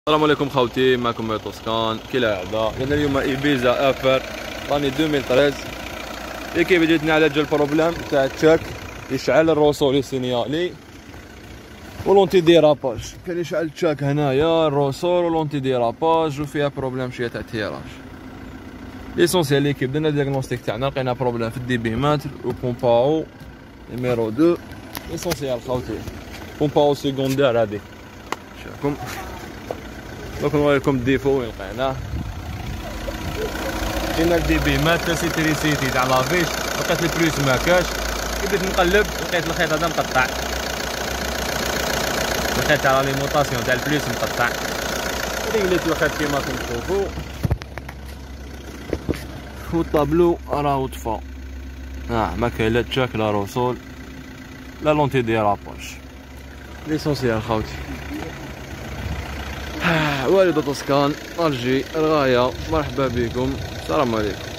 السلام عليكم خوتي، معكم توسكان كالعادة. قلنا اليوم ايبيزا افر لاني 2013 اللي كيف جيتنا على جال بروبليم تاع التشاك يشعل الروسول السينيالي ولونتي ديراباج. كان يشعل التشاك هنايا الروسول ولونتي ديراباج وفيها بروبليم شويه تاع تيراج. ليسونسيال ليكيب درنا دياغنوستيك تاعنا لقينا بروبليم في الدي بي ماتر وبومباو نيميرو 2. ليسونسيال خوتي بومباو سيكوندير هادي شوفكم. دوك نوريكم الديفو وين لقيناه. كاين الدي بي مات سيتريسيتي تاع لافيش، لقيت البلوس ماكاش، بديت نقلب لقيت الخيط هذا مقطع، الخيط تاع لاليمونطاسيون تاع البلوس مقطع. ريغليت الخيط كيما راكم تشوفو والطابلو راهو طفا. ما كاين لا تشاك لا روسول لا لونتي ديراباج. ليسونسيال خوتي. والد توسكان الجي الغاية، مرحبا بكم، السلام عليكم.